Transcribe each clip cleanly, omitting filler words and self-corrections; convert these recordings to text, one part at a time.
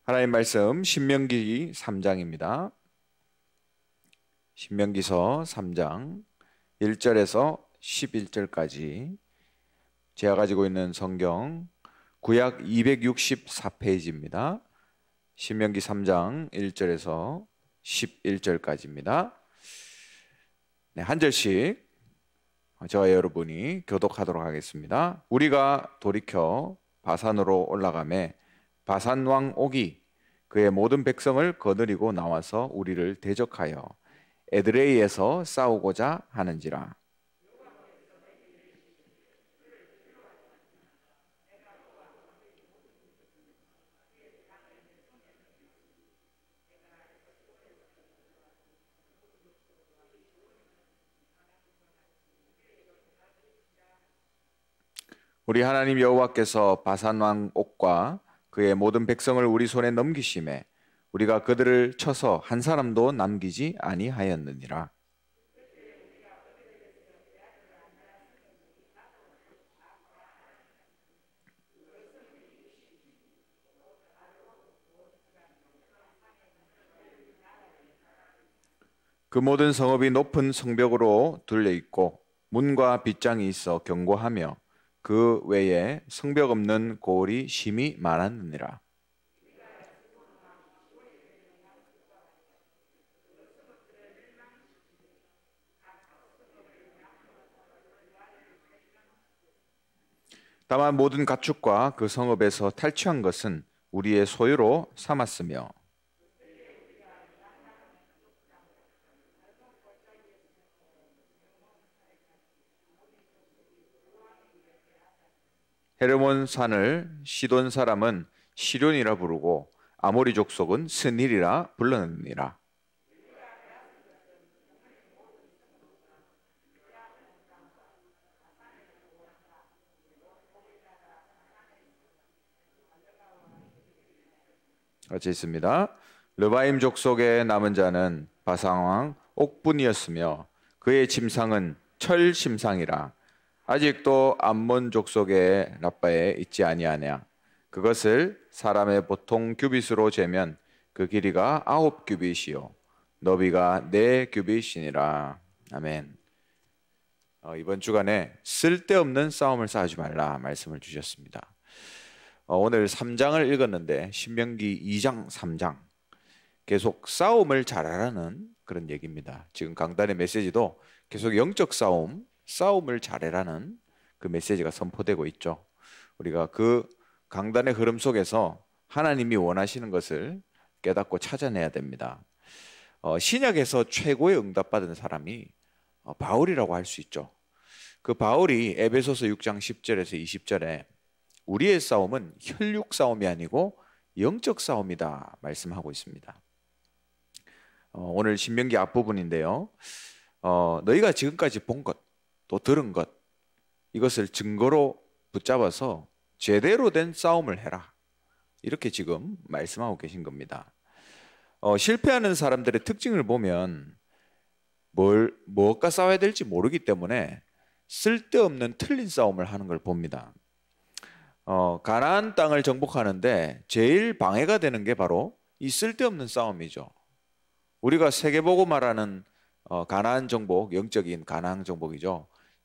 하나님 말씀 신명기 3장입니다. 신명기서 3장 1절에서 11절까지 제가 가지고 있는 성경 구약 264페이지입니다. 신명기 3장 1절에서 11절까지입니다. 한 절씩 저와 여러분이 교독하도록 하겠습니다. 우리가 돌이켜 바산으로 올라가매 바산 왕 옥이 그의 모든 백성을 거느리고 나와서 우리를 대적하여 에드레이에서 싸우고자 하는지라. 우리 하나님 여호와께서 바산 왕 옥과 그의 모든 백성을 우리 손에 넘기심에 우리가 그들을 쳐서 한 사람도 남기지 아니하였느니라. 그 모든 성읍이 높은 성벽으로 둘려 있고 문과 빗장이 있어 견고하며 그 외에 성벽 없는 고을이 심히 많았느니라. 다만 모든 가축과 그 성읍에서 탈취한 것은 우리의 소유로 삼았으며 헤르몬 산을 시돈 사람은 시련이라 부르고 아모리 족속은 스닐이라 불렀느니라. 같이 있습니다. 르바임 족속의 남은 자는 바산 왕 옥뿐이었으며 그의 침상은 철 침상이라. 아직도 암몬 족속의 라빠에 있지 아니하냐. 그것을 사람의 보통 규빗으로 재면 그 길이가 9규빗이요 너비가 4규빗이니라. 아멘. 이번 주간에 쓸데없는 싸움을 싸우지 말라 말씀을 주셨습니다. 오늘 3장을 읽었는데 신명기 2장, 3장 계속 싸움을 잘하라는 그런 얘기입니다. 지금 강단의 메시지도 계속 영적 싸움을 잘해라는 그 메시지가 선포되고 있죠. 우리가 그 강단의 흐름 속에서 하나님이 원하시는 것을 깨닫고 찾아내야 됩니다. 신약에서 최고의 응답받은 사람이 바울이라고 할 수 있죠. 그 바울이 에베소서 6장 10절에서 20절에 우리의 싸움은 혈육 싸움이 아니고 영적 싸움이다 말씀하고 있습니다. 오늘 신명기 앞부분인데요. 너희가 지금까지 본 것, 또 들은 것, 이것을 증거로 붙잡아서 제대로 된 싸움을 해라. 이렇게 지금 말씀하고 계신 겁니다. 실패하는 사람들의 특징을 보면 무엇과 싸워야 될지 모르기 때문에 쓸데없는 틀린 싸움을 하는 걸 봅니다. 가나안 땅을 정복하는데 제일 방해가 되는 게 바로 이 쓸데없는 싸움이죠. 우리가 세계복음화라는 가나안 정복, 영적인 가나안 정복이죠.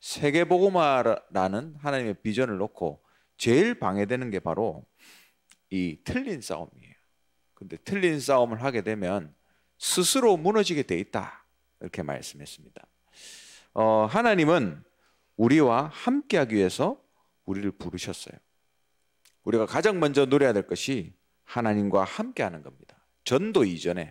세계복음화라는 하나님의 비전을 놓고 제일 방해되는 게 바로 이 틀린 싸움이에요. 근데 틀린 싸움을 하게 되면 스스로 무너지게 돼 있다. 이렇게 말씀했습니다. 하나님은 우리와 함께하기 위해서 우리를 부르셨어요. 우리가 가장 먼저 누려야 될 것이 하나님과 함께하는 겁니다. 전도 이전에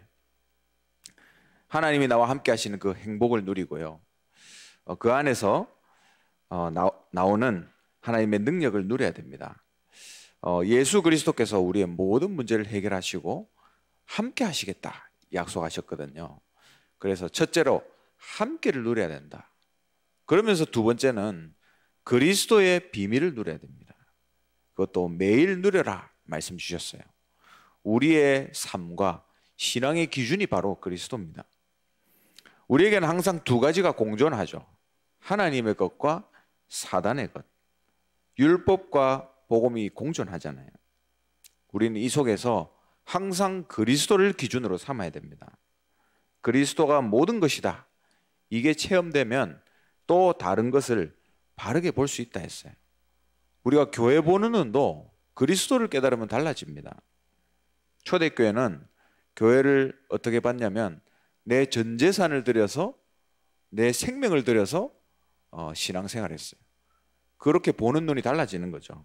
하나님이 나와 함께 하시는 그 행복을 누리고요. 그 안에서 나오는 하나님의 능력을 누려야 됩니다. 예수 그리스도께서 우리의 모든 문제를 해결하시고 함께 하시겠다 약속하셨거든요. 그래서 첫째로 함께를 누려야 된다. 그러면서 두 번째는 그리스도의 비밀을 누려야 됩니다. 그것도 매일 누려라 말씀 주셨어요. 우리의 삶과 신앙의 기준이 바로 그리스도입니다. 우리에게는 항상 두 가지가 공존하죠. 하나님의 것과 사단의 것. 율법과 복음이 공존하잖아요. 우리는 이 속에서 항상 그리스도를 기준으로 삼아야 됩니다. 그리스도가 모든 것이다. 이게 체험되면 또 다른 것을 바르게 볼 수 있다 했어요. 우리가 교회 보는 눈도 그리스도를 깨달으면 달라집니다. 초대교회는 교회를 어떻게 봤냐면 내 전 재산을 들여서 내 생명을 들여서 신앙생활했어요. 그렇게 보는 눈이 달라지는 거죠.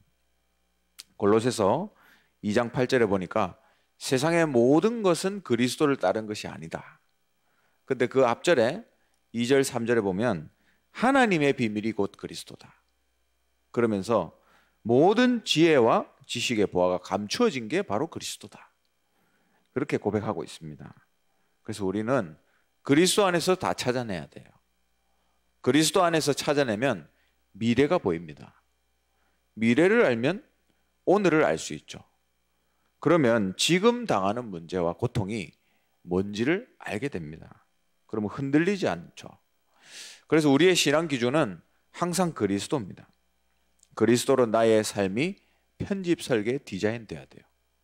골로새서 2장 8절에 보니까 세상의 모든 것은 그리스도를 따른 것이 아니다. 근데 그 앞절에 2절 3절에 보면 하나님의 비밀이 곧 그리스도다. 그러면서 모든 지혜와 지식의 보화가 감추어진 게 바로 그리스도다. 그렇게 고백하고 있습니다. 그래서 우리는 그리스도 안에서 다 찾아내야 돼요. 그리스도 안에서 찾아내면 미래가 보입니다. 미래를 알면 오늘을 알 수 있죠. 그러면 지금 당하는 문제와 고통이 뭔지를 알게 됩니다. 그러면 흔들리지 않죠. 그래서 우리의 신앙 기준은 항상 그리스도입니다. 그리스도로 나의 삶이 편집, 설계, 디자인 돼야 돼요.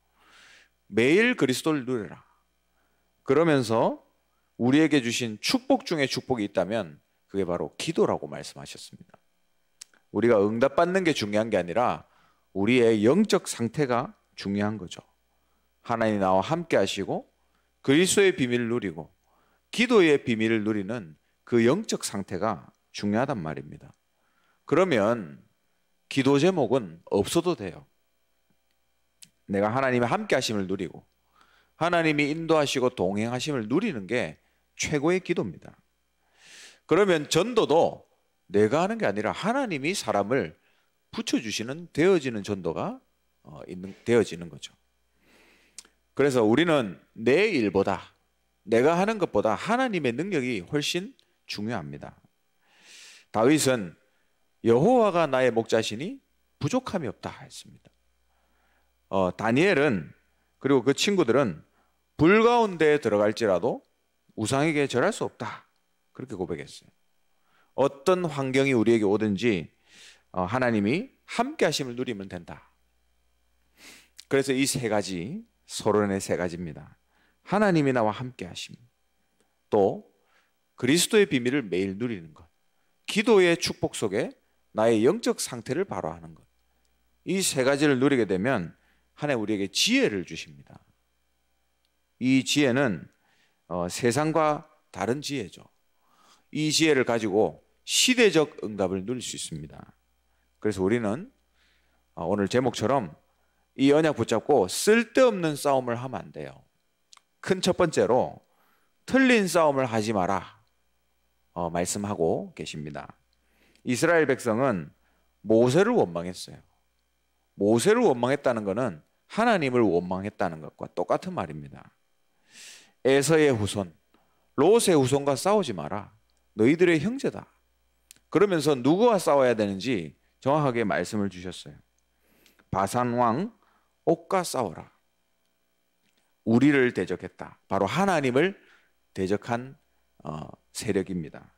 매일 그리스도를 누려라. 그러면서 우리에게 주신 축복 중에 축복이 있다면 그게 바로 기도라고 말씀하셨습니다. 우리가 응답받는 게 중요한 게 아니라 우리의 영적 상태가 중요한 거죠. 하나님 나와 함께 하시고 그리스도의 비밀을 누리고 기도의 비밀을 누리는 그 영적 상태가 중요하단 말입니다. 그러면 기도 제목은 없어도 돼요. 내가 하나님의 함께 하심을 누리고 하나님이 인도하시고 동행하심을 누리는 게 최고의 기도입니다. 그러면 전도도 내가 하는 게 아니라 하나님이 사람을 붙여주시는 되어지는 전도가 되어지는 거죠. 그래서 우리는 내 일보다 내가 하는 것보다 하나님의 능력이 훨씬 중요합니다. 다윗은 여호와가 나의 목자시니 부족함이 없다 했습니다. 다니엘은 그리고 그 친구들은 불 가운데 들어갈지라도 우상에게 절할 수 없다 그렇게 고백했어요. 어떤 환경이 우리에게 오든지 하나님이 함께 하심을 누리면 된다. 그래서 이 세 가지 서론의 세 가지입니다. 하나님이 나와 함께 하심, 또 그리스도의 비밀을 매일 누리는 것, 기도의 축복 속에 나의 영적 상태를 바로하는 것. 이 세 가지를 누리게 되면 하나님 우리에게 지혜를 주십니다. 이 지혜는 세상과 다른 지혜죠. 이 지혜를 가지고 시대적 응답을 누릴 수 있습니다. 그래서 우리는 오늘 제목처럼 이 언약 붙잡고 쓸데없는 싸움을 하면 안 돼요. 큰 첫 번째로 틀린 싸움을 하지 마라 말씀하고 계십니다. 이스라엘 백성은 모세를 원망했어요. 모세를 원망했다는 것은 하나님을 원망했다는 것과 똑같은 말입니다. 에서의 후손, 롯의 후손과 싸우지 마라. 너희들의 형제다. 그러면서 누구와 싸워야 되는지 정확하게 말씀을 주셨어요. 바산 왕 옥과 싸워라. 우리를 대적했다. 바로 하나님을 대적한 세력입니다.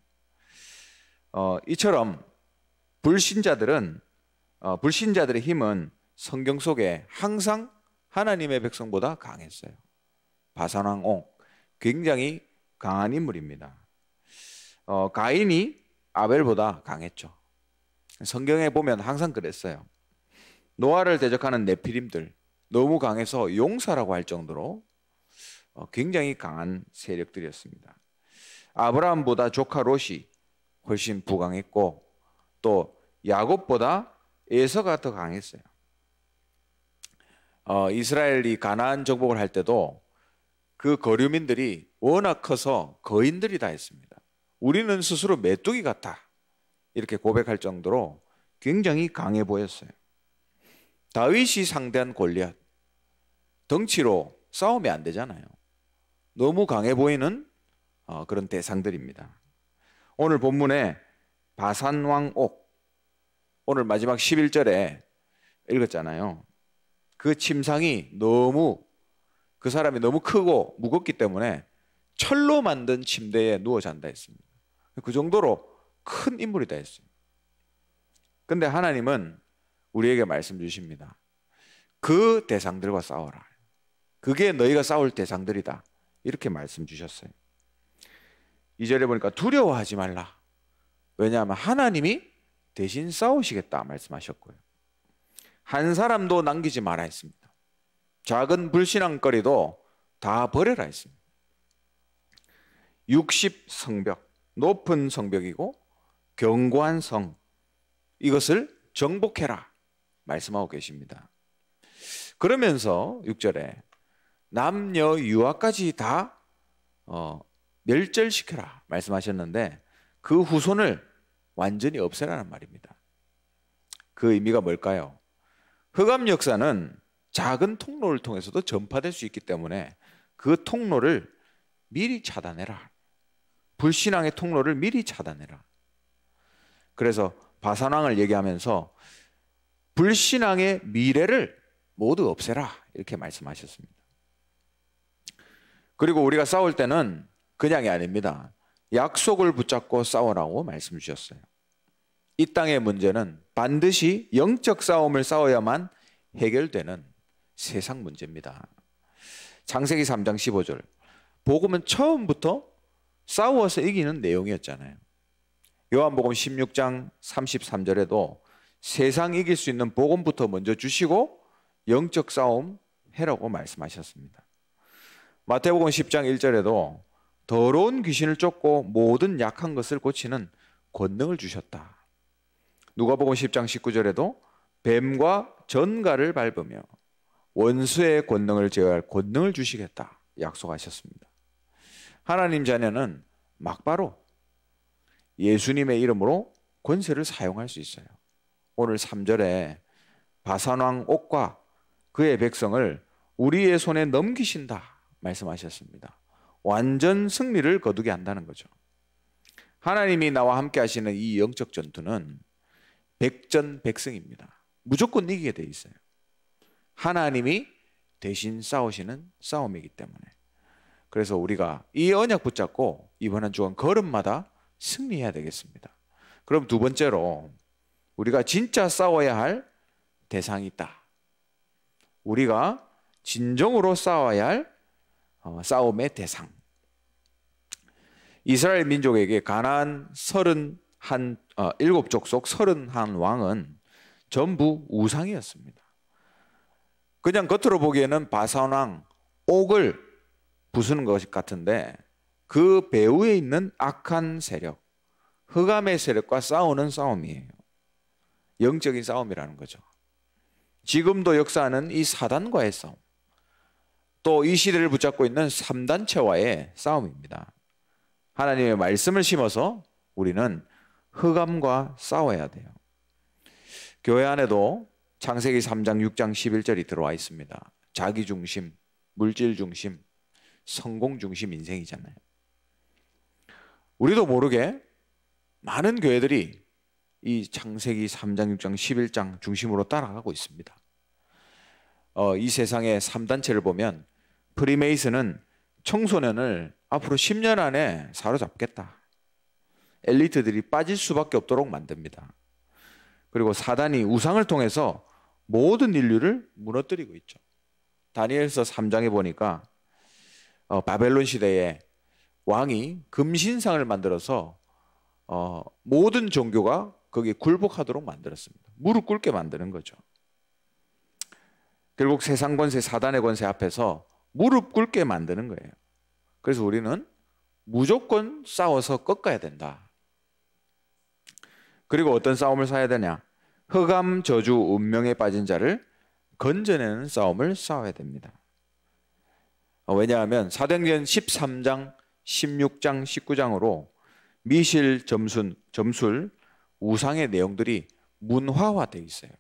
이처럼 불신자들의 힘은 성경 속에 항상 하나님의 백성보다 강했어요. 바산 왕 옥, 굉장히 강한 인물입니다. 가인이 아벨보다 강했죠. 성경에 보면 항상 그랬어요. 노아를 대적하는 네피림들 너무 강해서 용사라고 할 정도로 굉장히 강한 세력들이었습니다. 아브라함보다 조카 롯이 훨씬 부강했고 또 야곱보다 에서가 더 강했어요. 이스라엘이 가나안 정복을 할 때도 그 거류민들이 워낙 커서 거인들이 다 했습니다. 우리는 스스로 메뚜기 같다 이렇게 고백할 정도로 굉장히 강해 보였어요. 다윗이 상대한 골리앗, 덩치로 싸우면 안 되잖아요. 너무 강해 보이는 그런 대상들입니다. 오늘 본문에 바산 왕 옥, 오늘 마지막 11절에 읽었잖아요. 그 침상이 그 사람이 너무 크고 무겁기 때문에 철로 만든 침대에 누워 잔다 했습니다. 그 정도로 큰 인물이다 했어요. 근데 하나님은 우리에게 말씀 주십니다. 그 대상들과 싸워라. 그게 너희가 싸울 대상들이다. 이렇게 말씀 주셨어요. 2절에 보니까 두려워하지 말라. 왜냐하면 하나님이 대신 싸우시겠다 말씀하셨고요. 한 사람도 남기지 마라 했습니다. 작은 불신앙거리도 다 버려라 했습니다. 60성벽, 높은 성벽이고 견고한 성, 이것을 정복해라 말씀하고 계십니다. 그러면서 6절에 남녀 유아까지 다 멸절시켜라 말씀하셨는데 그 후손을 완전히 없애라는 말입니다. 그 의미가 뭘까요? 흑암 역사는 작은 통로를 통해서도 전파될 수 있기 때문에 그 통로를 미리 차단해라. 불신앙의 통로를 미리 차단해라. 그래서 바산왕을 얘기하면서 불신앙의 미래를 모두 없애라 이렇게 말씀하셨습니다. 그리고 우리가 싸울 때는 그냥이 아닙니다. 약속을 붙잡고 싸우라고 말씀 주셨어요. 이 땅의 문제는 반드시 영적 싸움을 싸워야만 해결되는 세상 문제입니다. 창세기 3장 15절, 복음은 처음부터 싸워서 이기는 내용이었잖아요. 요한복음 16장 33절에도 세상 이길 수 있는 복음부터 먼저 주시고 영적 싸움 해라고 말씀하셨습니다. 마태복음 10장 1절에도 더러운 귀신을 쫓고 모든 약한 것을 고치는 권능을 주셨다. 누가복음 10장 19절에도 뱀과 전갈을 밟으며 원수의 권능을 제어할 권능을 주시겠다 약속하셨습니다. 하나님 자녀는 막바로 예수님의 이름으로 권세를 사용할 수 있어요. 오늘 3절에 바산왕 옥과 그의 백성을 우리의 손에 넘기신다 말씀하셨습니다. 완전 승리를 거두게 한다는 거죠. 하나님이 나와 함께 하시는 이 영적 전투는 백전백승입니다. 무조건 이기게 돼 있어요. 하나님이 대신 싸우시는 싸움이기 때문에. 그래서 우리가 이 언약 붙잡고 이번 한 주간 걸음마다 승리해야 되겠습니다. 그럼 두 번째로 우리가 진짜 싸워야 할 대상이 있다. 우리가 진정으로 싸워야 할 싸움의 대상. 이스라엘 민족에게 가나안 7족속 31왕은 전부 우상이었습니다. 그냥 겉으로 보기에는 바산왕 옥을 부수는 것 같은데 그 배후에 있는 악한 세력, 흑암의 세력과 싸우는 싸움이에요. 영적인 싸움이라는 거죠. 지금도 역사하는 이 사단과의 싸움, 또 이 시대를 붙잡고 있는 3단체와의 싸움입니다. 하나님의 말씀을 심어서 우리는 흑암과 싸워야 돼요. 교회 안에도 창세기 3장 6장 11절이 들어와 있습니다. 자기 중심, 물질 중심, 성공 중심 인생이잖아요. 우리도 모르게 많은 교회들이 이 창세기 3장 6장 11장 중심으로 따라가고 있습니다. 이 세상의 3단체를 보면 프리메이슨은 청소년을 앞으로 10년 안에 사로잡겠다. 엘리트들이 빠질 수밖에 없도록 만듭니다. 그리고 사단이 우상을 통해서 모든 인류를 무너뜨리고 있죠. 다니엘서 3장에 보니까 바벨론 시대에 왕이 금신상을 만들어서 모든 종교가 거기에 굴복하도록 만들었습니다. 무릎 꿇게 만드는 거죠. 결국 세상 권세, 사단의 권세 앞에서 무릎 꿇게 만드는 거예요. 그래서 우리는 무조건 싸워서 꺾어야 된다. 그리고 어떤 싸움을 싸야 되냐? 흑암, 저주, 운명에 빠진 자를 건져내는 싸움을 싸워야 됩니다. 왜냐하면 사도행전 13장, 16장, 19장으로 미실, 점술, 우상의 내용들이 문화화되어 있어요.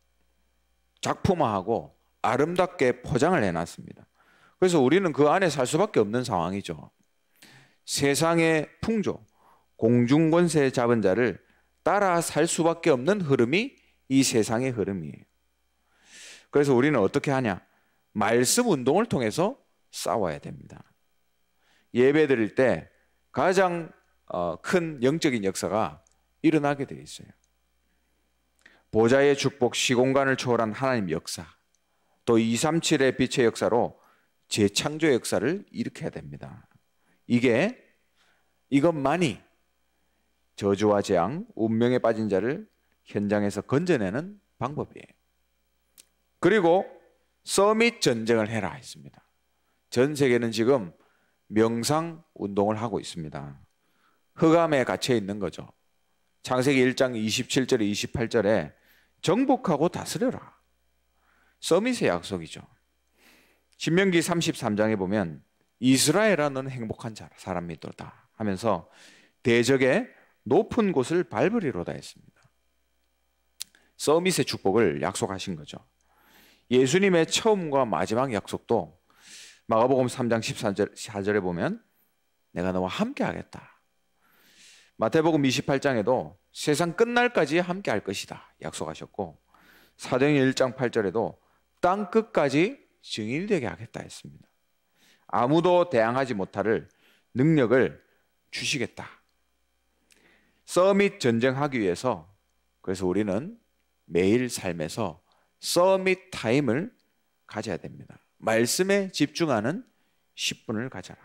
작품화하고 아름답게 포장을 해놨습니다. 그래서 우리는 그 안에 살 수밖에 없는 상황이죠. 세상의 풍조, 공중권세 잡은 자를 따라 살 수밖에 없는 흐름이 이 세상의 흐름이에요. 그래서 우리는 어떻게 하냐? 말씀 운동을 통해서 싸워야 됩니다. 예배 드릴 때 가장 큰 영적인 역사가 일어나게 되어 있어요. 보좌의 축복, 시공간을 초월한 하나님 역사, 또 237의 빛의 역사로 재창조 역사를 일으켜야 됩니다. 이것만이 저주와 재앙, 운명에 빠진 자를 현장에서 건져내는 방법이에요. 그리고 서밋 전쟁을 해라 했습니다. 전 세계는 지금 명상 운동을 하고 있습니다. 흑암에 갇혀 있는 거죠. 창세기 1장 27절에 28절에 정복하고 다스려라. 서밋의 약속이죠. 신명기 33장에 보면 이스라엘아 너는 행복한 사람이도다 하면서 대적의 높은 곳을 밟으리로다 했습니다. 서밋의 축복을 약속하신 거죠. 예수님의 처음과 마지막 약속도 마가복음 3장 14절에 보면 내가 너와 함께 하겠다. 마태복음 28장에도 세상 끝날까지 함께 할 것이다 약속하셨고, 사도행전 1장 8절에도 땅 끝까지 증인이 되게 하겠다 했습니다. 아무도 대항하지 못할 능력을 주시겠다. 서밋 전쟁하기 위해서 그래서 우리는 매일 삶에서 서밋 타임을 가져야 됩니다. 말씀에 집중하는 10분을 가져라.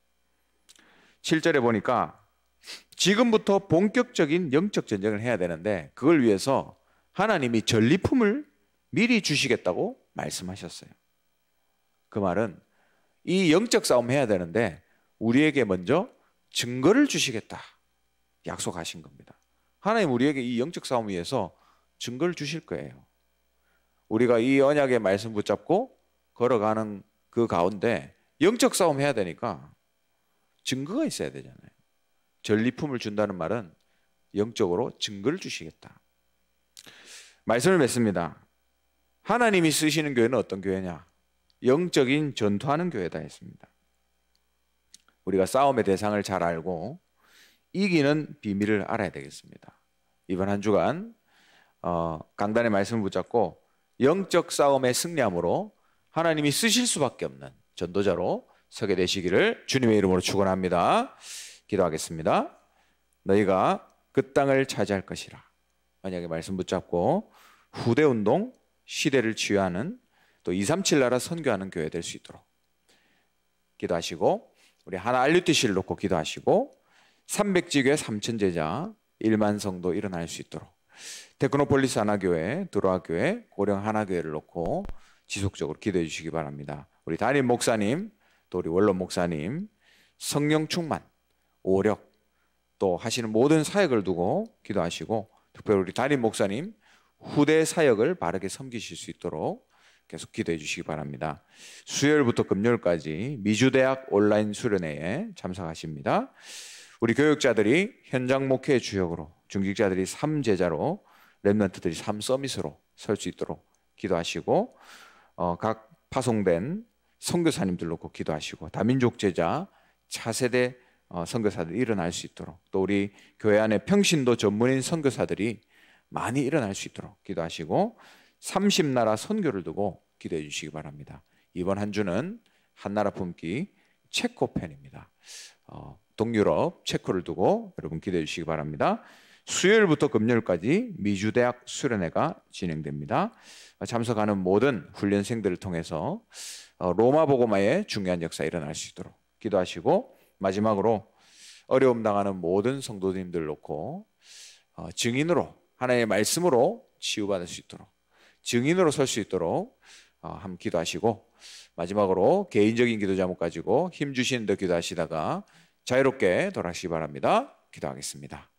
7절에 보니까 지금부터 본격적인 영적 전쟁을 해야 되는데 그걸 위해서 하나님이 전리품을 미리 주시겠다고 말씀하셨어요. 그 말은 이 영적 싸움 해야 되는데 우리에게 먼저 증거를 주시겠다 약속하신 겁니다. 하나님 우리에게 이 영적 싸움 위해서 증거를 주실 거예요. 우리가 이 언약의 말씀 붙잡고 걸어가는 그 가운데 영적 싸움 해야 되니까 증거가 있어야 되잖아요. 전리품을 준다는 말은 영적으로 증거를 주시겠다. 말씀을 맺습니다. 하나님이 쓰시는 교회는 어떤 교회냐? 영적인 전투하는 교회다 했습니다. 우리가 싸움의 대상을 잘 알고 이기는 비밀을 알아야 되겠습니다. 이번 한 주간 강단의 말씀을 붙잡고 영적 싸움에 승리함으로 하나님이 쓰실 수밖에 없는 전도자로 서게 되시기를 주님의 이름으로 축원합니다. 기도하겠습니다. 너희가 그 땅을 차지할 것이라. 만약에 말씀 붙잡고 후대운동, 시대를 치유하는 또 237 나라 선교하는 교회 될 수 있도록 기도하시고, 우리 하나 RUTC를 놓고 기도하시고 300지교회 3000제자 1만 성도 일어날 수 있도록 테크노폴리스 하나교회, 드로아교회, 고령 하나교회를 놓고 지속적으로 기도해 주시기 바랍니다. 우리 담임 목사님, 또 우리 원로 목사님 성령 충만, 오력 또 하시는 모든 사역을 두고 기도하시고, 특별히 우리 담임 목사님 후대 사역을 바르게 섬기실 수 있도록 계속 기도해 주시기 바랍니다. 수요일부터 금요일까지 미주대학 온라인 수련회에 참석하십니다. 우리 교육자들이 현장 목회의 주역으로, 중직자들이 3제자로, 렘넌트들이 3서밋으로 설 수 있도록 기도하시고, 각 파송된 선교사님들 놓고 기도하시고, 다민족 제자 차세대 선교사들이 일어날 수 있도록, 또 우리 교회 안에 평신도 전문인 선교사들이 많이 일어날 수 있도록 기도하시고 30나라 선교를 두고 기도해 주시기 바랍니다. 이번 한 주는 한나라 품기 체코편입니다. 동유럽 체코를 두고 여러분 기도해 주시기 바랍니다. 수요일부터 금요일까지 미주대학 수련회가 진행됩니다. 참석하는 모든 훈련생들을 통해서 로마 복음화의 중요한 역사 일어날 수 있도록 기도하시고, 마지막으로 어려움 당하는 모든 성도님들 놓고 증인으로, 하나님의 말씀으로 치유받을 수 있도록, 증인으로 설 수 있도록 함께 기도하시고, 마지막으로 개인적인 기도 제목 가지고 힘 주시는 데 기도하시다가 자유롭게 돌아가시기 바랍니다. 기도하겠습니다.